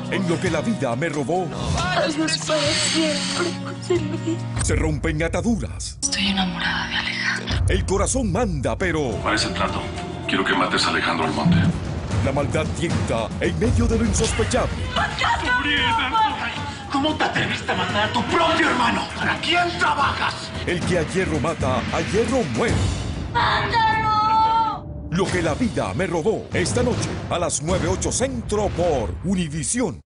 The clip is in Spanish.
En lo que la vida me robó, Adiós para siempre, José Luis. se rompen ataduras. Estoy enamorada de Alejandro. El corazón manda, pero Parece el trato. Quiero que mates a Alejandro Almonte. la maldad tienta en medio de lo insospechable. ¿Cómo te atreviste a matar a tu propio hermano? ¿Para quién trabajas? El que a hierro mata, a hierro muere. ¡Mátalo! Lo que la vida me robó. Esta noche a las 9:08 Centro por Univisión.